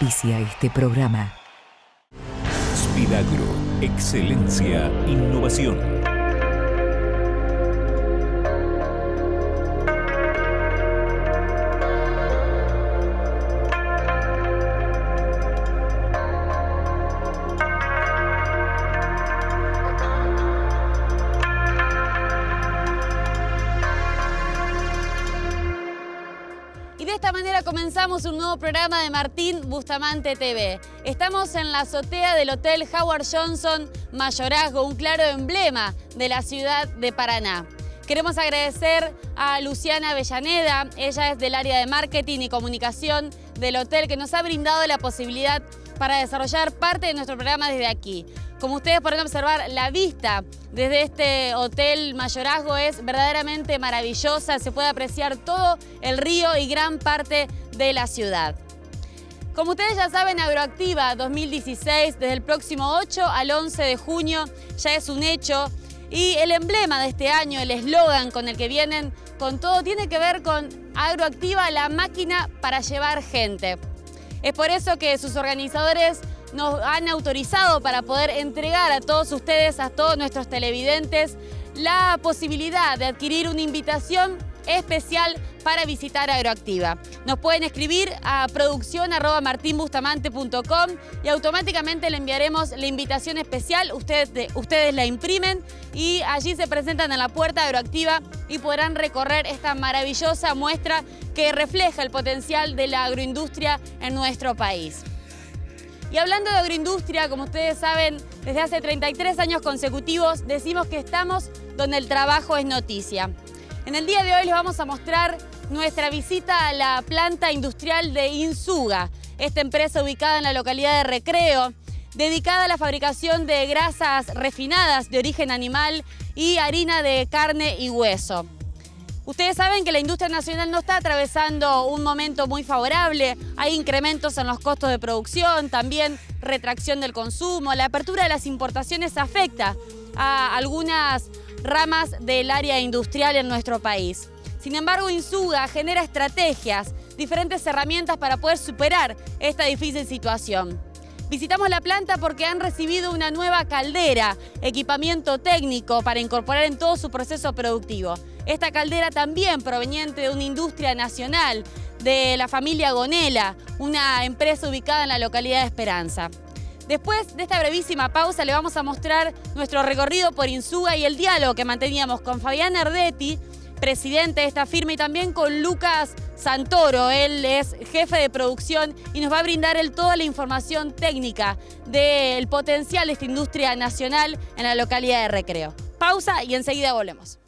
auspicia este programa. Spidagro, excelencia, innovación. Y de esta manera comenzamos un nuevo programa de Martín Bustamante TV. Estamos en la azotea del Hotel Howard Johnson Mayorazgo, un claro emblema de la ciudad de Paraná. Queremos agradecer a Luciana Avellaneda, ella es del área de marketing y comunicación del hotel, que nos ha brindado la posibilidad para desarrollar parte de nuestro programa desde aquí. Como ustedes podrán observar, la vista desde este Hotel Mayorazgo es verdaderamente maravillosa. Se puede apreciar todo el río y gran parte de la ciudad. Como ustedes ya saben, Agroactiva 2016, desde el próximo 8 al 11 de junio, ya es un hecho. Y el emblema de este año, el eslogan con el que vienen con todo, tiene que ver con Agroactiva, la máquina para llevar gente. Es por eso que sus organizadores nos han autorizado para poder entregar a todos ustedes, a todos nuestros televidentes, la posibilidad de adquirir una invitación especial para visitar Agroactiva. Nos pueden escribir a produccion@martinbustamante.com y automáticamente le enviaremos la invitación especial. Ustedes la imprimen y allí se presentan en la puerta de Agroactiva y podrán recorrer esta maravillosa muestra que refleja el potencial de la agroindustria en nuestro país. Y hablando de agroindustria, como ustedes saben, desde hace 33 años consecutivos decimos que estamos donde el trabajo es noticia. En el día de hoy les vamos a mostrar nuestra visita a la planta industrial de Insuga, esta empresa ubicada en la localidad de Recreo, dedicada a la fabricación de grasas refinadas de origen animal y harina de carne y hueso. Ustedes saben que la industria nacional no está atravesando un momento muy favorable, hay incrementos en los costos de producción, también retracción del consumo, la apertura de las importaciones afecta a algunas ramas del área industrial en nuestro país. Sin embargo, Insuga genera estrategias, diferentes herramientas para poder superar esta difícil situación. Visitamos la planta porque han recibido una nueva caldera, equipamiento técnico para incorporar en todo su proceso productivo. Esta caldera también proveniente de una industria nacional, de la familia Gonela, una empresa ubicada en la localidad de Esperanza. Después de esta brevísima pausa le vamos a mostrar nuestro recorrido por Insuga y el diálogo que manteníamos con Fabián Erdetti, presidente de esta firma, y también con Lucas Santoro. Él es jefe de producción y nos va a brindar toda la información técnica del potencial de esta industria nacional en la localidad de Recreo. Pausa y enseguida volvemos.